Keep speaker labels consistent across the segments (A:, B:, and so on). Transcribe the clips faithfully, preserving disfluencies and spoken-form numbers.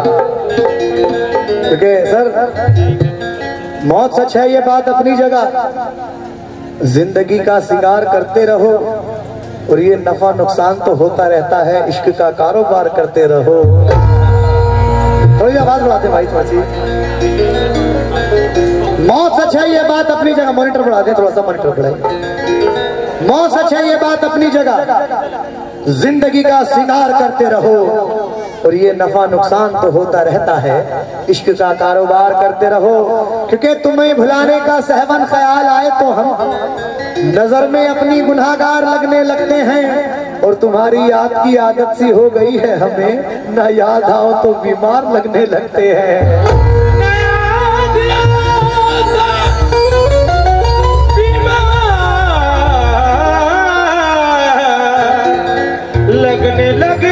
A: क्योंकि सर मौत सच है ये बात अपनी जगह, जिंदगी का सिंगार करते रहो और ये नफा नुकसान तो होता रहता है, इश्क का कारोबार करते रहो। थोड़ी आवाज बढ़ाते भाई थोड़ी सी। मौत सच है ये बात अपनी जगह, मॉनिटर बढ़ा दे थोड़ा सा, मॉनिटर बढ़ाए। मौत सच है ये बात अपनी जगह, जिंदगी का सिंगार करते रहो और ये नफा नुकसान तो होता रहता है, इश्क का कारोबार करते रहो। क्योंकि तुम्हें भुलाने का सहवन ख्याल आए तो हम नजर में अपनी गुनाहगार लगने लगते हैं, और तुम्हारी याद की आदत सी हो गई है हमें, ना याद आओ तो बीमार लगने लगते हैं।
B: लगने लगे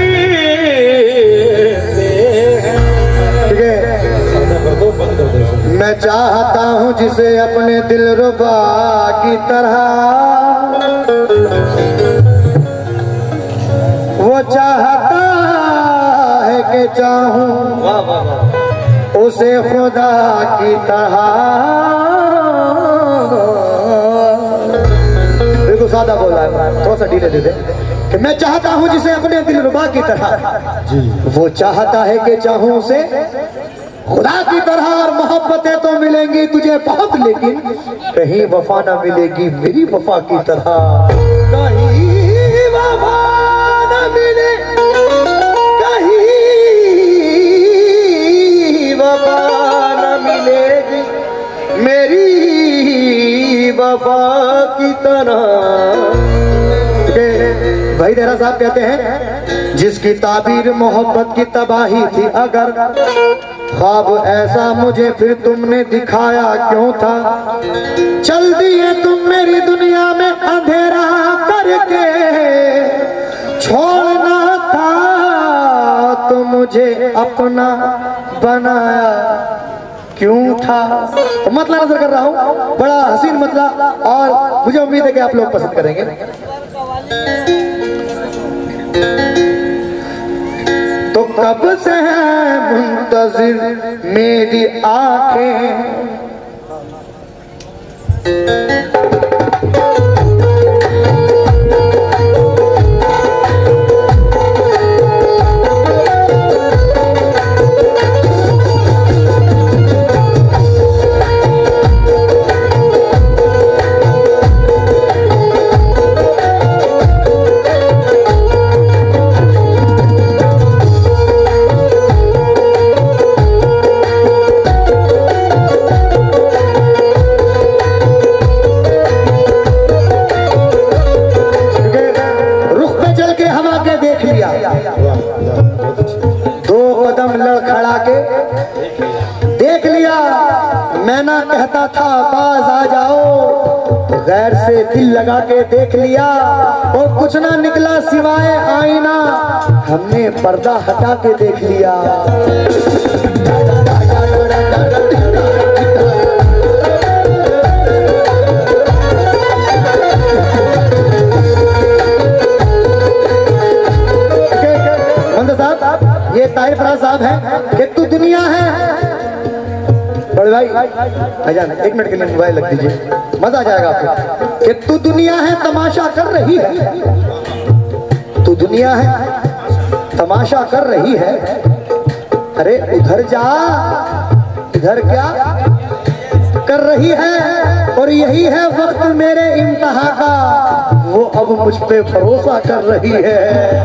A: मैं चाहता हूँ जिसे अपने दिलरुबा की तरह, वो चाहता है कि चाहूं उसे खुदा की तरह। बिल्कुल सादा बोला है, थोड़ा सा ढीले दे दे कि मैं चाहता हूँ जिसे अपने दिलरुबा की तरह, वो चाहता है कि चाहूं उसे खुदा की तरह। और मोहब्बतें तो मिलेंगी तुझे बहुत, लेकिन कहीं वफा ना मिलेगी मेरी वफा की तरह। कहीं वफा ना मिले, कहीं वफा ना मिलेगी मेरी वफा की तरह। भाई देरा साहब कहते हैं जिसकी ताबीर मोहब्बत की तबाही थी, अगर ख्वाब ऐसा मुझे फिर तुमने दिखाया क्यों था। चल दिए तुम मेरी दुनिया में अंधेरा करके, छोड़ना था तो मुझे अपना बनाया क्यों था। तो मतला नजर कर रहा हूँ, बड़ा हसीन मतला, और मुझे उम्मीद है कि आप लोग पसंद करेंगे। तो कब से है मुंतजिर मेरी आंखें, दो कदम लड़खड़ा के देख लिया। मैं ना कहता था बाज आ जाओ, गैर से दिल लगा के देख लिया, और कुछ ना निकला सिवाय आईना, हमने पर्दा हटा के देख लिया। ये ताहिर फराज साहब है कि तू दुनिया है। बड़े भाई भाईजान एक मिनट के लिए मोबाइल रख दीजिए, मजा आ जाएगा आपको। कि तू दुनिया है तमाशा कर रही है, तू दुनिया है तमाशा कर रही है। अरे उधर जा, इधर क्या कर रही है। और यही है वक्त मेरे इम्तिहान का, वो अब मुझ पे भरोसा कर रही है।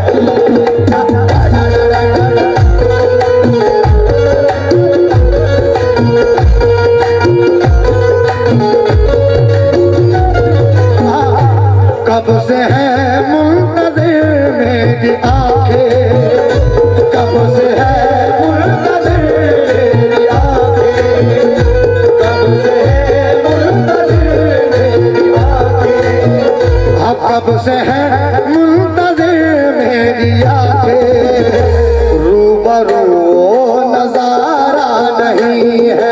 A: कब से है मुंतज़िर मेरी आंखें, कब से है मुंतज़िर मेरी आंखें, कब से है मुंतज़िर मेरी आंखें, कब से है मुंतज़िर मेरी आंखें। रूबरू नजारा नहीं है,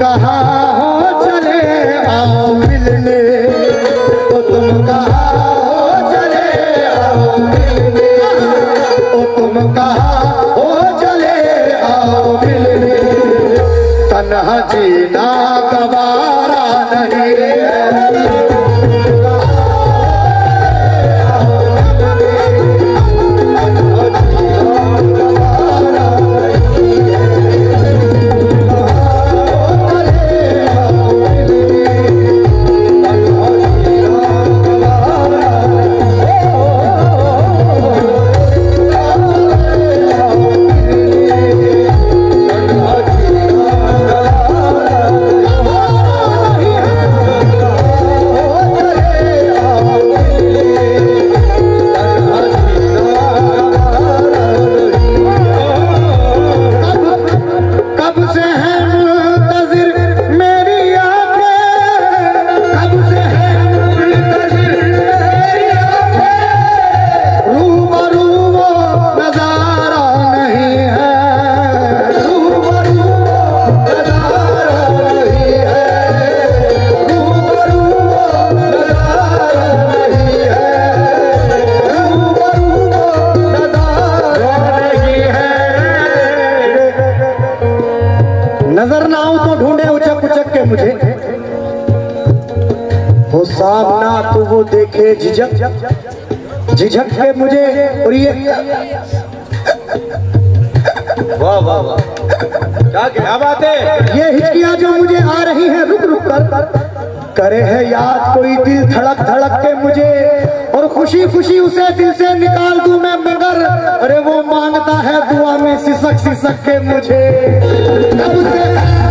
A: कहाँ हो चले आओ मिलने, ओ तुम कहाँ हो चले आओ मिलने, ओ तुम कहाँ हो चले आओ मिलने, तन्हा जीना गवारा नहीं है। नजर ना आऊं तो ढूंढे उचक उचक के मुझे, हो सामना तो वो देखे झिझक झिझक के मुझे। और ये
B: वाह वाह वाह, क्या क्या बात है।
A: ये हिचकियां जो मुझे आ रही हैं रुक रुक कर, करे है याद कोई दिल धड़क धड़क के मुझे, और खुशी खुशी उसे दिल से निकाल दूं मैं, मगर अरे वो मांगता है दुआ में सिसक सिसक के मुझे। कब से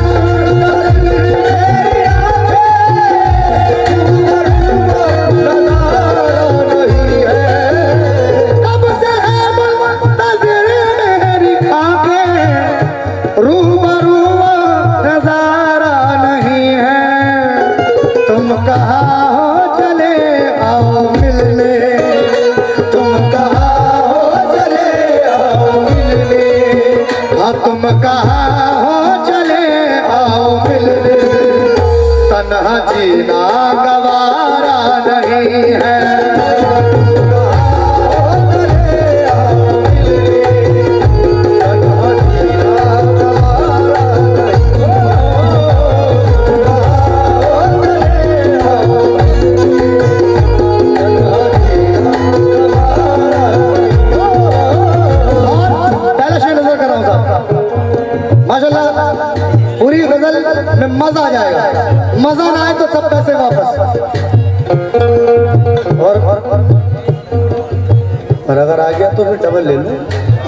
A: कब से है मुंतज़िर मेरी आंखें, रूबरू नजारा नहीं है, तुम कहाँ हो चले आओ मिलने, तुम कहाँ हो चले आओ मिलने, हाँ तुम कहाँ हो चले आओ मिलने, तन्हा जीना गवारा नहीं है। माशाल्लाह पूरी गजल में मजा आ जाएगा, मजा ना आए तो सब पैसे वापस। और और अगर आ गया तो फिर डबल ले लो।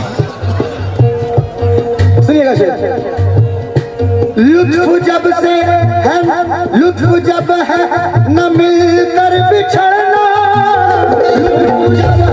A: सुनिएगा शेर, लुत्फ जब से है लुत्फ जब है न मिलकर बिछड़ना, लुत्फ जब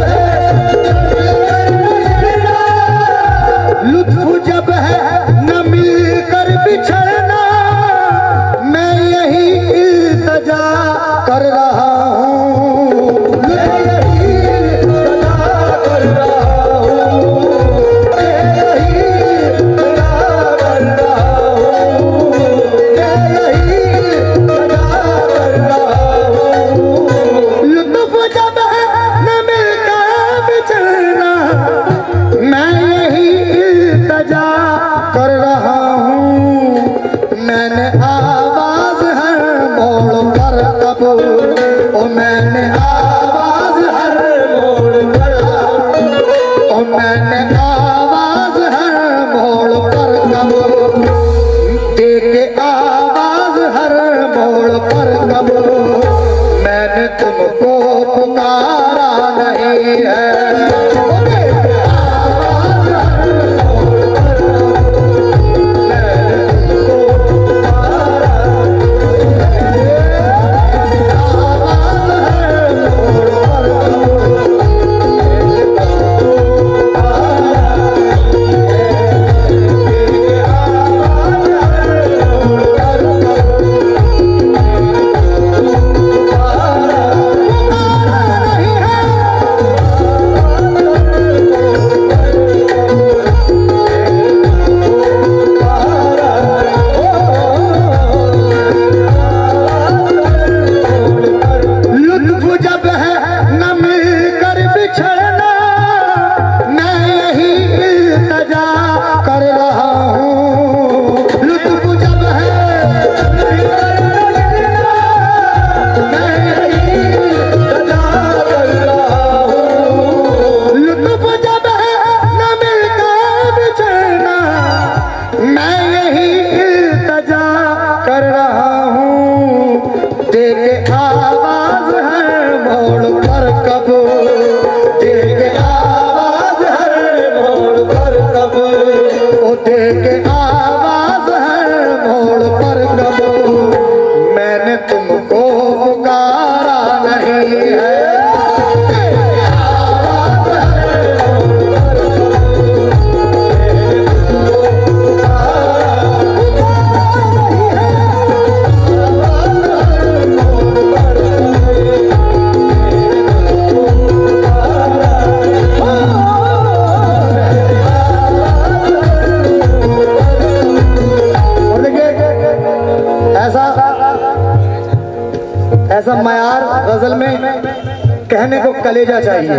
A: है लुत्फ जब है न मिलकर बिछड़ना, मैं यही इल्तजा कर रहा हूँ, मैं यही इल्तजा कर रहा हूँ, मैं यही इल्तजा कर रहा हूँ, मैं यही इल्तजा कर रहा हूँ। लुत्फ जब है न मिलकर बिछड़ना, मैं यही इल्तजा कर रहा हूँ, मैं यही इल्तजा कर रहा हूँ, देख आवाज हर मोड़ पर कब, देख आवाज हर मोड़ पर कब, ओ देख आवाज हर मोड़ पर कब, मैंने तुमको पुकारा नहीं है। ऐसा मयार गजल में कहने को कलेजा चाहिए,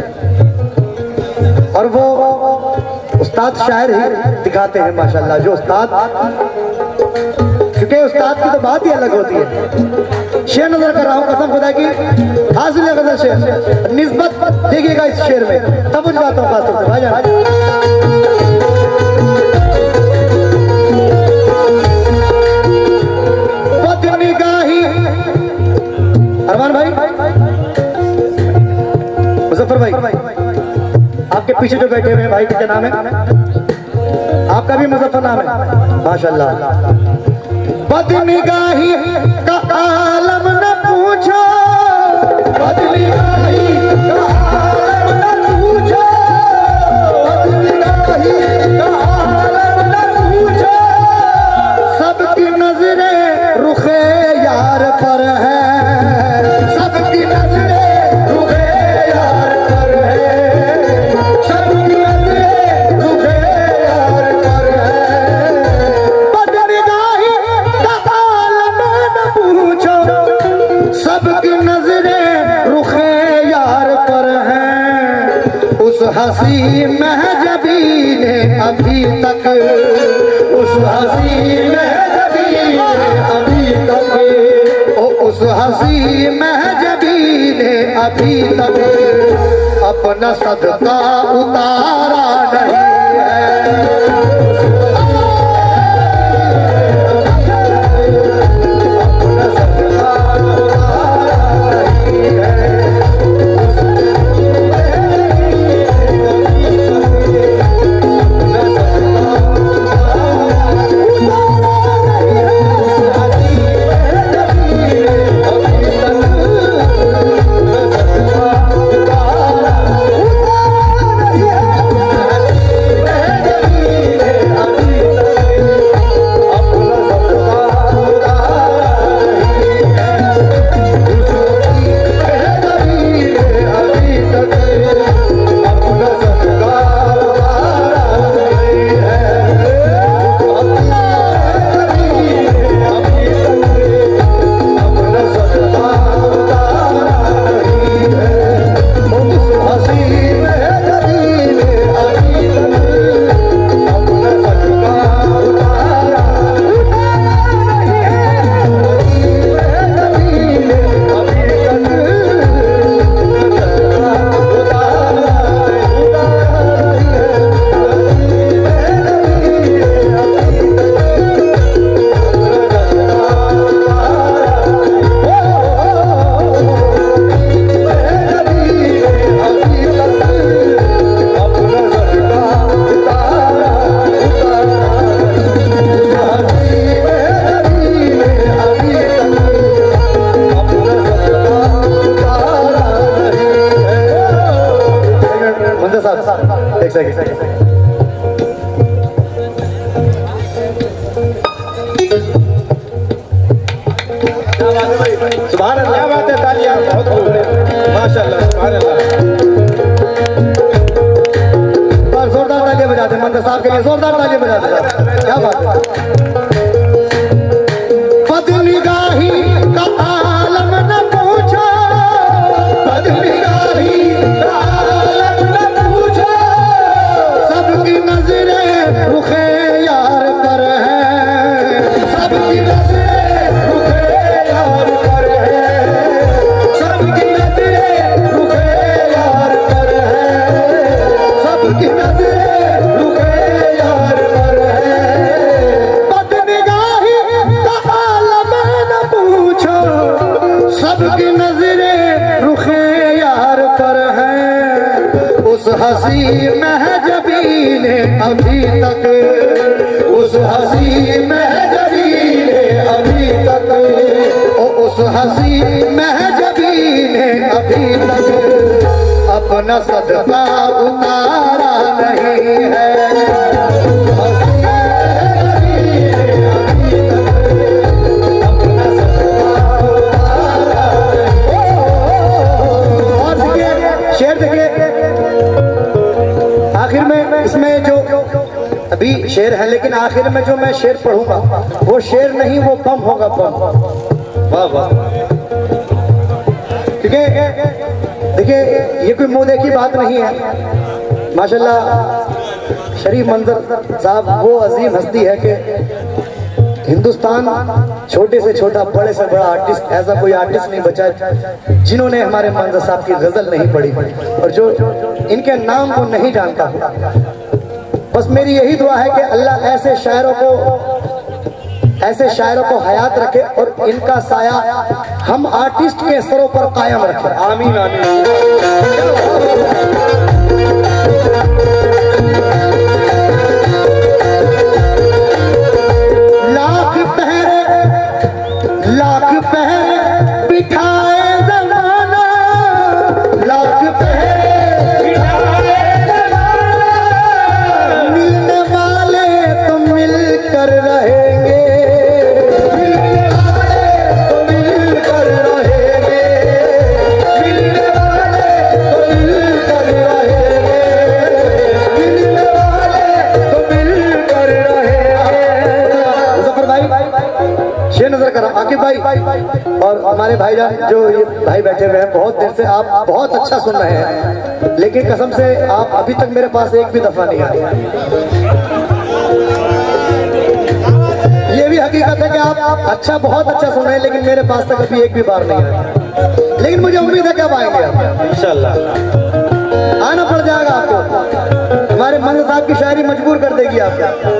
A: और वो उस्ताद शायर ही दिखाते हैं माशाल्लाह। जो उस्ताद, क्योंकि उस्ताद की तो बात ही अलग होती है। शेर नजर कर रहा हूँ कसम खुदा की, हाजिर है गजल शेर, निस्बत देखिएगा इस शेर में, तब मुझ बातों खास तौर से भाईजान। अरमान भाई, मुजफ्फर भाई, आपके पीछे जो बैठे हुए हैं भाई, क्या नाम है आपका? भी मुजफ्फर नाम है, माशाल्लाह। बदनिगाही का आलम न पूछो, बदनिगाही का आलम न पूछो, बदनिगाही का आलम न पूछो, सबकी नजरें रुखे यार पर है, हसी महजबी ने अभी तक, उस हसी महजबी ने अभी तक, ओ उस हसी महजबी ने अभी तक अपना सदका उतारा नहीं है। एक सेकंड
B: सुभान अल्लाह, क्या बात है, तालियां बहुत खूब है, माशाल्लाह, सुभान अल्लाह।
A: और जोरदार तालियां बजाते हैं मंदिर साहब के लिए, जोरदार तालियां बजाते हैं, क्या बात है। बदनिगाही का आलम न पूछो, बदनिगाही का आलम न पूछो, सबकी नजरें रुखे यार पर है, सबकी नजरें रुखे यार पर है, सबकी नजरें रुखे यार पर है, सबकी नजरें रुखे यार पर है। हसी महजबी ने अभी तक, उस हसी महजबी ने अभी तक, ओ उस हसी महजबी ने अभी तक अपना सदका उतारा नहीं है। आखिर में इसमें जो अभी शेर है, लेकिन आखिर में जो मैं शेर पढ़ूंगा वो शेर नहीं, वो बम होगा, बम। वाह वाह। क्योंकि देखिए ये कोई मुंह देखी बात नहीं है। माशाल्लाह शरीफ मंजर साहब वो अजीम हस्ती है कि हिंदुस्तान छोटे से छोटा, बड़े से बड़ा आर्टिस्ट, ऐसा कोई आर्टिस्ट नहीं बचा जिन्होंने हमारे मंजर साहब की गजल नहीं पढ़ी, और जो इनके नाम को नहीं जानता। बस मेरी यही दुआ है कि अल्लाह ऐसे शायरों को ऐसे शायरों को हयात रखे और इनका साया हम आर्टिस्ट के सरों पर कायम रखे। आमीन आमीन। लाख पहरे लाख पहरे बिठाए जमाना, लाख पहरे बिठाए जमाना, मिलने वाले तो मिलकर रहेंगे, मिलने वाले तो मिलकर रहेंगे, मिलने वाले तो मिलकर रहेंगे, मिलने वाले तो मिलकर रहेंगे। मुजफ्फर भाई शेर नजर करा, आकिब भाई और हमारे भाईजान जो ये भाई बैठे हुए हैं, बहुत देर से आप बहुत अच्छा सुन रहे हैं, लेकिन कसम से आप अभी तक मेरे पास एक भी दफा नहीं आए। ये भी हकीकत है कि आप अच्छा बहुत अच्छा सुन रहे हैं, लेकिन मेरे पास तक अभी एक भी बार नहीं आए। लेकिन मुझे उम्मीद है कब आएंगे आप, इंशाल्लाह आना पड़ जाएगा आपको। हमारे मंजर साहब की शायरी मजबूर कर देगी आपको।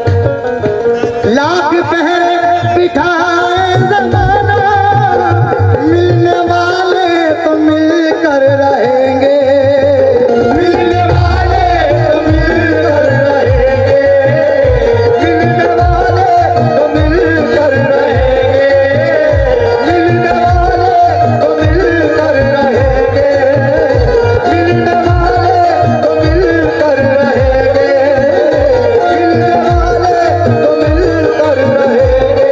A: लाख पहरे बिठाए जमाना, मिलने वाले तो मिलकर रहेंगे, मिलने वाले तो मिलकर रहेंगे, मिलने वाले तो मिलकर रहेंगे, मिलने वाले तो मिलकर रहेंगे, मिलने वाले तो मिलकर रहेंगे, मिलने वाले तो मिलकर रहेंगे।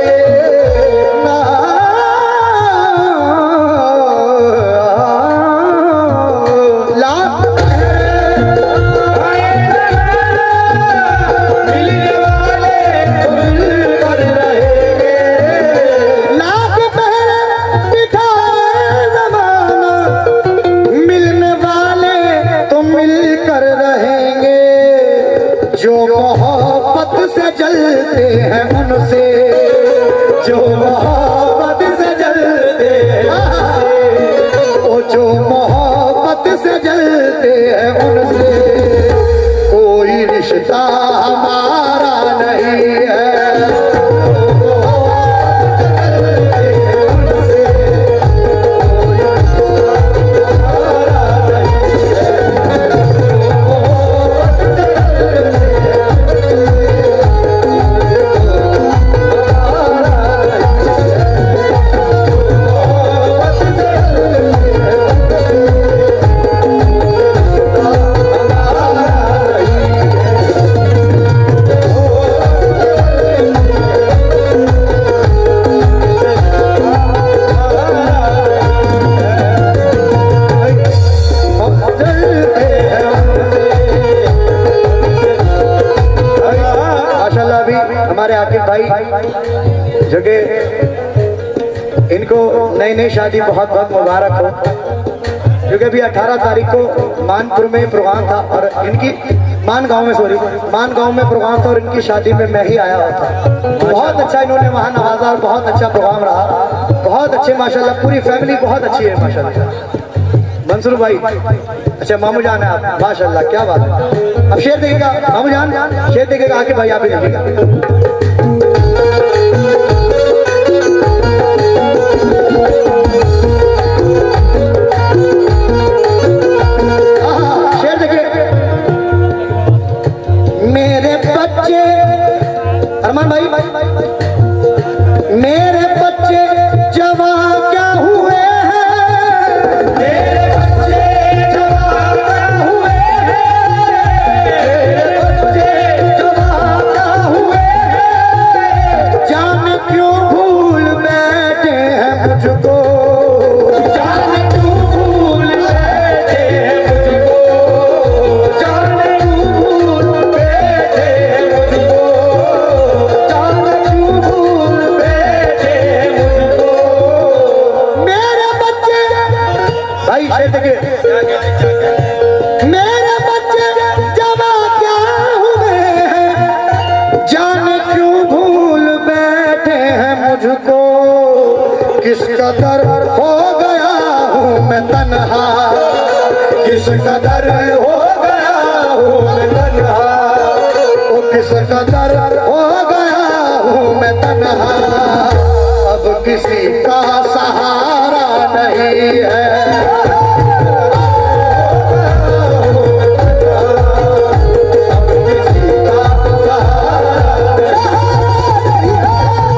A: जो मोहब्बत से जलते हैं उनसे, जो मोहब्बत से जलते हैं, वो जो मोहब्बत से जलते हैं उनसे कोई रिश्ता हमारा नहीं है। हमारे आकिब भाई जो कि इनको नई नई शादी बहुत बहुत मुबारक हो, क्योंकि अभी अठारह तारीख को मानपुर में प्रोग्राम था और इनकी मान गांव में सॉरी मान गांव में प्रोग्राम था और इनकी शादी में मैं ही आया हुआ था। बहुत अच्छा इन्होंने वहाँ नवाजा और बहुत अच्छा प्रोग्राम रहा, बहुत अच्छे माशाल्लाह, पूरी फैमिली बहुत अच्छी है माशाल्लाह। मंसूर भाई अच्छा मामू जान है आप, माशाल्लाह क्या बात है। अब शेर देखेगा मामू जान, शेर देखेगा आके भाई आप ही देखेगा। शेर देखिए भाई, मेरे बच्चे जवान क्या हुए हैं, मेरे बच्चे जवान क्या हुए हैं, मेरे बच्चे जवान क्या हुए हैं, जाने क्यों भूल बैठे हैं मुझको, जाने क्यों भूल बैठे हैं मुझको, जाने क्यों भूल बैठे हैं मुझको, जाने क्यों भूल बैठे हैं मुझको। मेरे बच्चे भाई शेर देखिए, मेरे बच्चे जवान क्या हुए हैं, जाने क्यों भूल बैठे हैं मुझको, किस कदर हो गया हूँ मैं तन्हा, किस कदर हो गया हूँ मैं तन्हा, ओ किस कदर हो गया हूँ मैं तन्हा, अब किसी का सहारा नहीं है, अब किसी का सहारा नहीं है,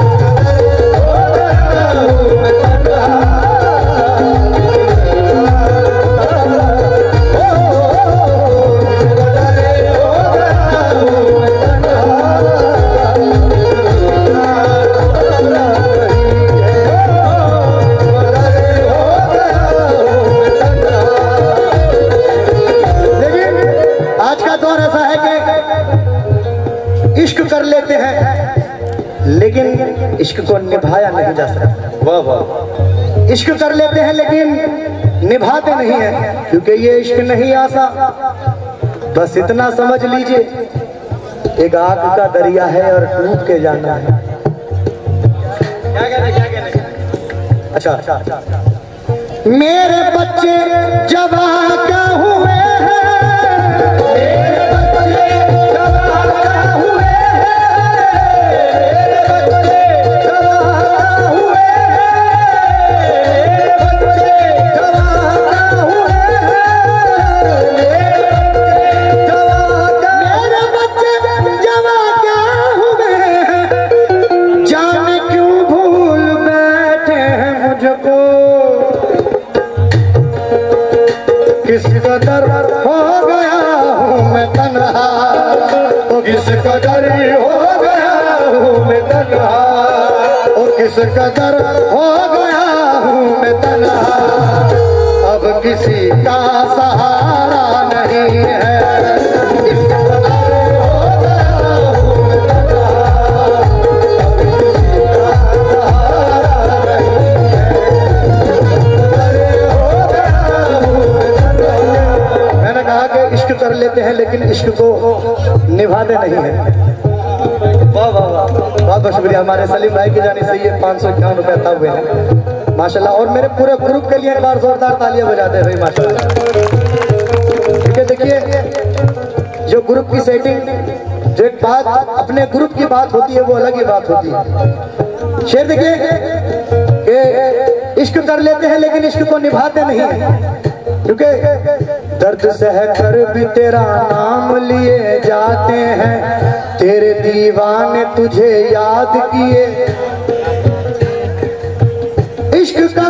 A: इश्क कर लेते हैं लेकिन इश्क को निभाया नहीं जा सकता।
B: वाह वाह।
A: इश्क कर लेते हैं लेकिन निभाते नहीं हैं, क्योंकि ये इश्क नहीं आसा। बस इतना समझ लीजिए, एक आग का दरिया है और डूब के जाना है।
B: क्या कहने क्या कहने
A: अच्छा अच्छा अच्छा, मेरे बच्चे जवान क्या हुए हैं, मेरे बच्चे जवान क्या हुए हैं, मेरे बच्चे जवान क्या हुए हैं, मेरे बच्चे जवान क्या हुए हैं, मेरे बच्चे जवान क्या हुए हैं, जाने क्यों भूल बैठे हैं मुझको, किस कदर हो गया हूँ मैं तन्हा, ओ किस कदर हो गया हूँ मैं तन्हा, ओ किस कदर हो गया हूँ मैं तन्हा, अब किसी का सहारा नहीं है, किस कदर हो गया हूँ मैं तन्हा, अब किसी का सहारा नहीं है। मैंने कहा कि इश्क कर लेते हैं लेकिन इश्क को निभाते नहीं हैं। वाह वाह वाह, बहुत बहुत शुक्रिया हमारे सलीम भाई की जाने से ये पाँच सौ इक्यावन रुपये अता हुए हैं माशाल्लाह। और मेरे पूरे ग्रुप के लिए एक बार जोरदार तालियां बजाते हैं भाई माशाल्लाह। ठीक है, देखिए जो ग्रुप की सेटिंग, जो एक बात अपने ग्रुप की बात होती है वो अलग ही बात होती है। शेर देखिए कि इश्क कर लेते हैं लेकिन इश्क को निभाते नहीं हैं, क्योंकि दर्द सह कर भी तेरा नाम लिए जाते हैं, तेरे दीवाने तुझे याद किए, इश्क का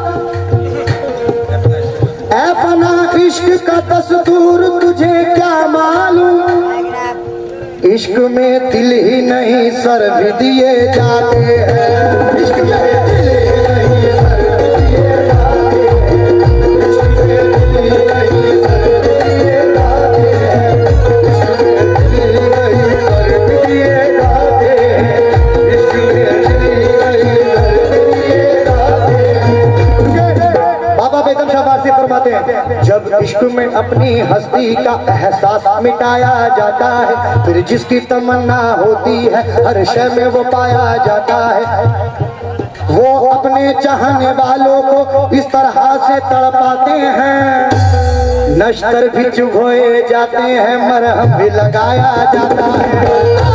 A: ऐ फना इश्क का दस्तूर तुझे क्या मालूम, इश्क में दिल ही नहीं सर भी दिए जाते हैं, इश्क में दिल ही नहीं सर भी दिए जाते हैं, इश्क में दिल ही नहीं सर भी दिए जाते हैं, इश्क में दिल ही नहीं सर भी दिए जाते हैं, इश्क में दिल ही नहीं सर भी दिए जाते हैं। बाबा बेगम शाह वारसी फरमाते हैं, जब इश्क में अपनी हस्ती का एहसास मिटाया जाता है, फिर जिसकी तमन्ना होती है हर शय में वो पाया जाता है, वो अपने चाहने वालों को इस तरह से तड़पाते हैं, नश्तर भी चुभोए जाते हैं, मरहम भी लगाया जाता है,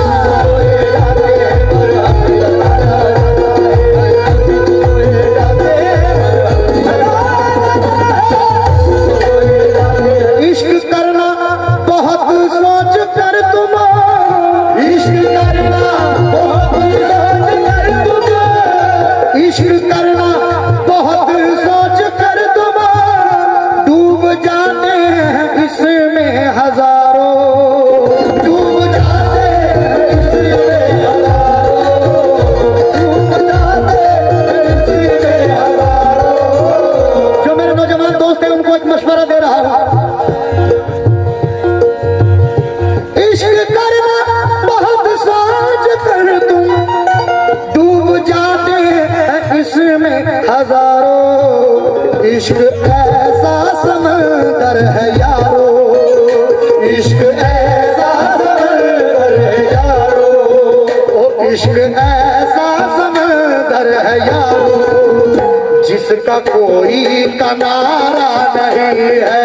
A: इश्क करना बहुत सोच कर तुम, इश्क करना बहुत सोच कर तुम, इश्क करना बहुत सोच कर तुम डूब जाते हैं इसमें हजारों, डूब जाते हैं इसमें हजारों, डूब जाते हैं इसमें हजारों। जो मेरे नौजवान दोस्त हैं उनको एक मशवरा दे रहा हूं, इश्क करना बहुत सोच कर तुम डूब जाते हैं इसमें हजारों, इश्क ऐसा समंदर है यारो, इश्क ऐसा समंदर है यारो, ओ इश्क ऐसा समंदर है यारो, जिसका कोई किनारा नहीं है।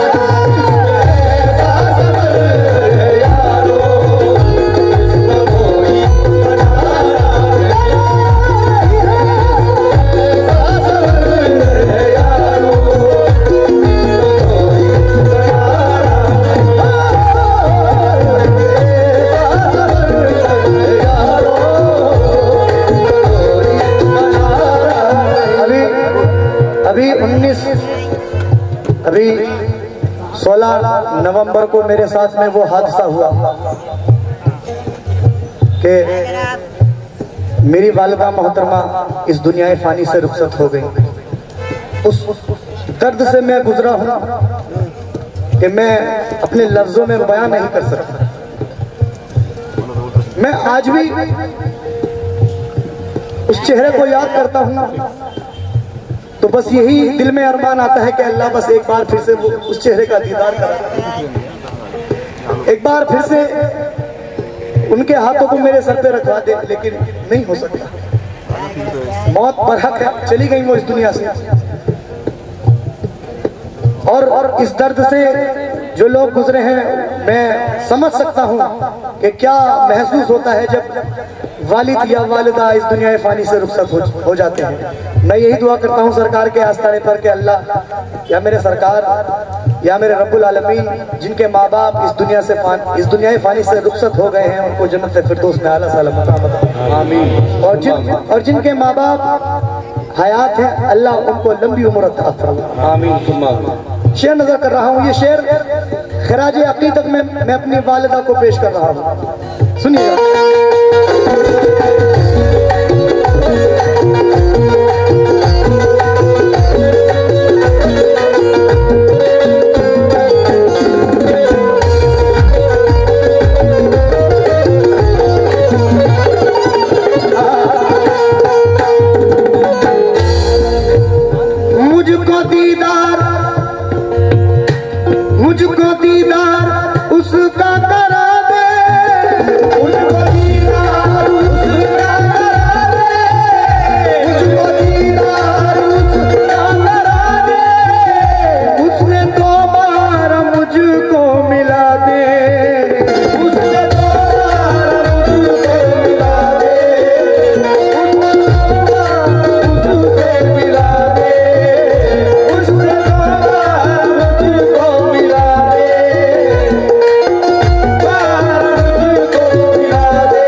A: अभी उन्नीस अभी सोलह नवंबर को मेरे साथ में वो हादसा हुआ कि मेरी वालिदा मोहतरमा इस दुनिया फानी से रुखसत हो गई। उस दर्द से मैं गुजरा हूं कि मैं अपने लफ्जों में बयां नहीं कर सकता। मैं आज भी उस चेहरे को याद करता हूं तो बस यही दिल में अरमान आता है कि अल्लाह बस एक बार फिर से वो उस चेहरे का दीदार करा, एक बार फिर से उनके हाथों को मेरे सर पे रखवा दे, लेकिन नहीं हो सकता। मौत बरहक है, चली गई वो इस दुनिया से। और, और इस दर्द से जो लोग गुजरे हैं मैं समझ सकता हूं कि क्या महसूस होता है जब वालिद या वालिदा इस दुनिया फानी से रुखसत हो, हो जाते हैं। मैं यही दुआ करता हूं सरकार के आस्थाने पर कि अल्लाह या मेरे सरकार या मेरे रब्बुल आलमीन जिनके माँ बाप इस दुनिया से इस दुनिया फानी से रुखसत हो गए हैं उनको जन्नत फिरदौस में आला साला मकाम आमीन। और जिन और जिनके माँ बाप हयात हैं अल्लाह उनको लंबी उम्र अता फरमाए आमीन। शेर नजर कर रहा हूँ, ये शेर खराज अकीदत में मैं अपनी वालिदा को पेश कर रहा हूँ, सुनिएगा। मुझको दीदार मुझको दीदार उसका करा दे, मुझको दीदार उसका करा दे, मुझको दीदार उसका करा दे, उसने दो बार मुझको मिला दे, उसने दो बार मुझको मिला दे, उससे मिला दे, उसने दो बार मुझको मिला दे, बार मुझको मिला दे,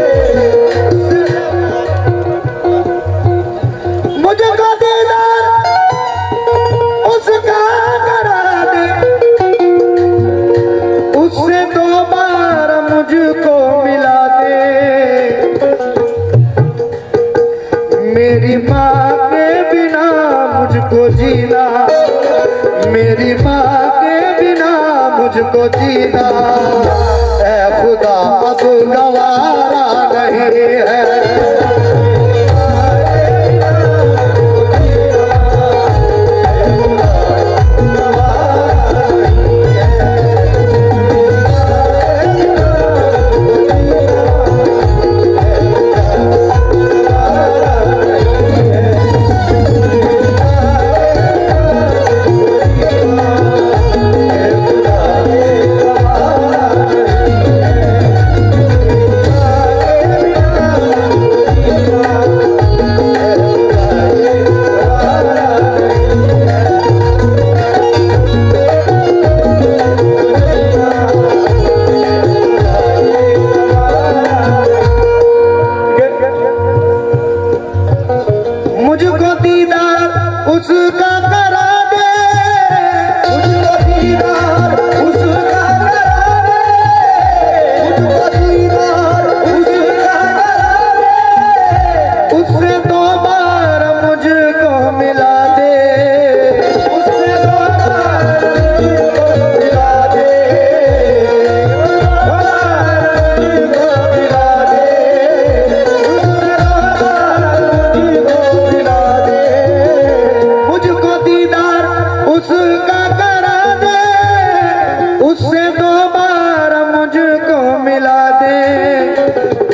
A: मुझको दीदार उसका करा दे, उससे दो बार मुझको मिला दे, मेरी माँ के बिना मुझको जीना, मेरी माँ के बिना मुझको जीना ऐ खुदा अब गवारा नहीं है।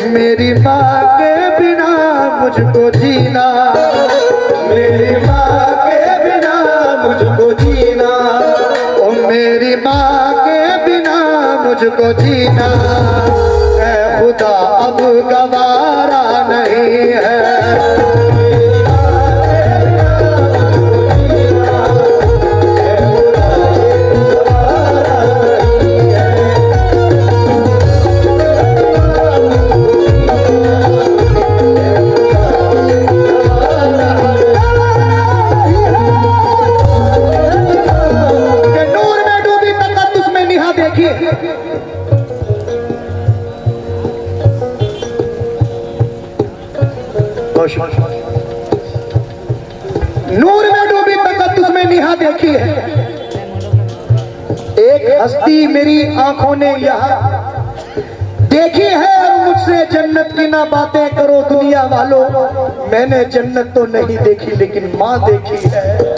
A: मेरी माँ के बिना मुझको जीना, मेरी माँ के बिना मुझको जीना, ओ मेरी माँ के बिना मुझको जीना, ऐ खुदा अब गवारा नहीं है। नूर में डूबी तकद्दुस में निहा देखी है। एक हस्ती मेरी आंखों ने यहाँ देखी है, और मुझसे जन्नत की ना बातें करो दुनिया वालों। मैंने जन्नत तो नहीं देखी लेकिन माँ देखी है।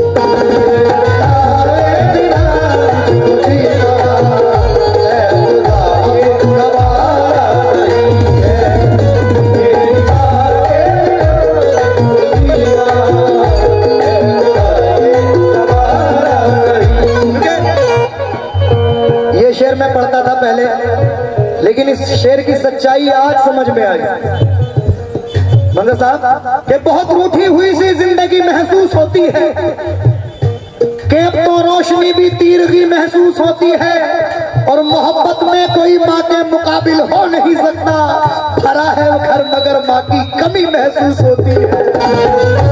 A: शेर में पढ़ता था पहले, लेकिन इस शेर की सच्चाई आज समझ में आई। मंजर साहब कि बहुत रूठी हुई सी जिंदगी महसूस होती है, कि अब तो रोशनी भी तीरगी महसूस होती है, और मोहब्बत में कोई माँ के मुकाबिल हो नहीं सकता। भरा है वो घर मगर माँ की कमी महसूस होती है।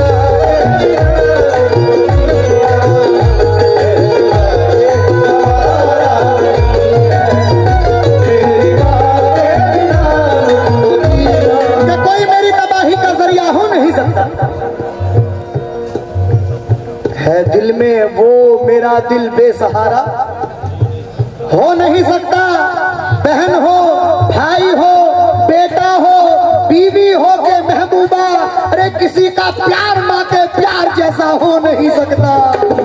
A: है दिल में वो मेरा दिल बेसहारा, हो नहीं सकता। बहन हो, भाई हो, बेटा हो, बीवी हो के महबूबा, अरे किसी का प्यार माँ के प्यार जैसा हो नहीं सकता।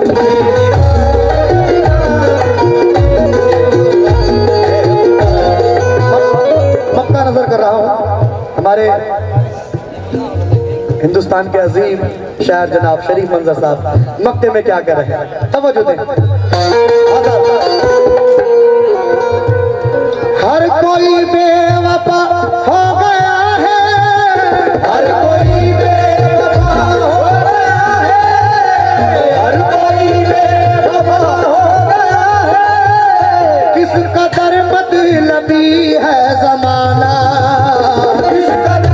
A: मक्का नजर कर रहा हूँ हमारे हिंदुस्तान के अजीम शायर जनाब शरीफ मंजर साहब मक्ते में क्या कर रहे हैं, तवज्जो दें। हर कोई बेवफा हो गया है, हर कोई बेवफा हो गया है, हर कोई बेवफा हो गया है। किस कदर मतलबी है ज़माना, किस कदर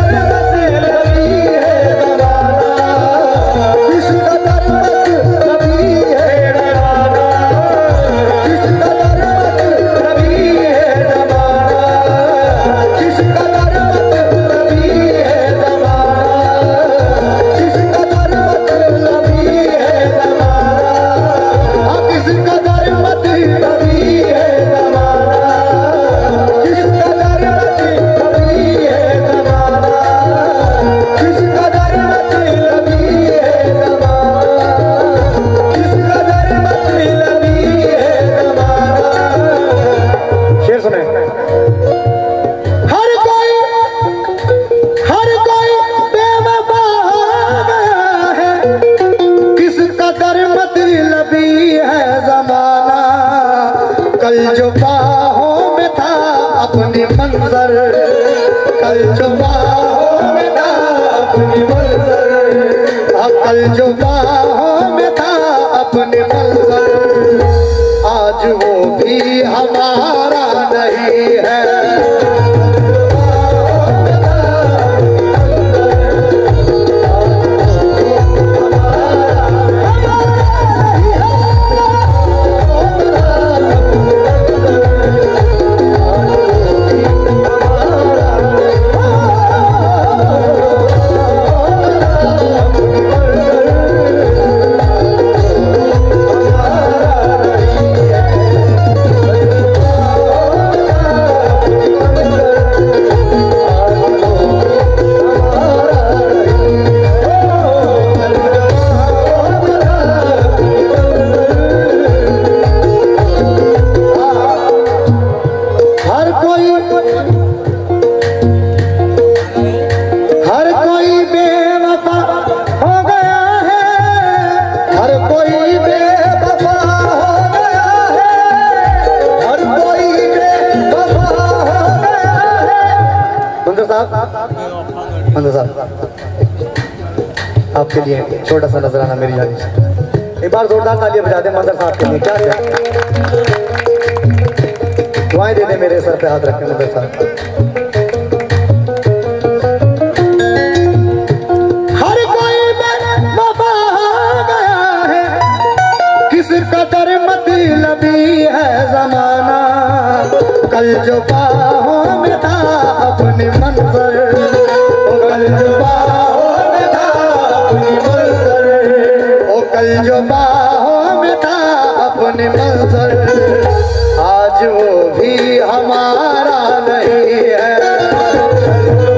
A: जो बाहों में था अपनी मंजर, कल जो बाहों में था अपनी मंजर, कल जो बाहों में था अपनी मंजर, आज वो भी हमारा नहीं है। मंजर साहब, मंजर साहब आपके लिए छोटा सा नजराना मेरी जानी से। एक बार जोरदार तालियां बजा दें मंजर साहब के लिए। क्या क्या दुआएं दे दें, मेरे सर पे हाथ रखें मंजर साहब। हर कोई बेवफा गया है, किस कदर मतलबी है जमाना। कल जो बाहों में था अपनी मंजर, कल जो बाहों में था अपनी मंजर, ओ कल जो बाहों में था अपनी मंजर, आज वो भी हमारा नहीं है।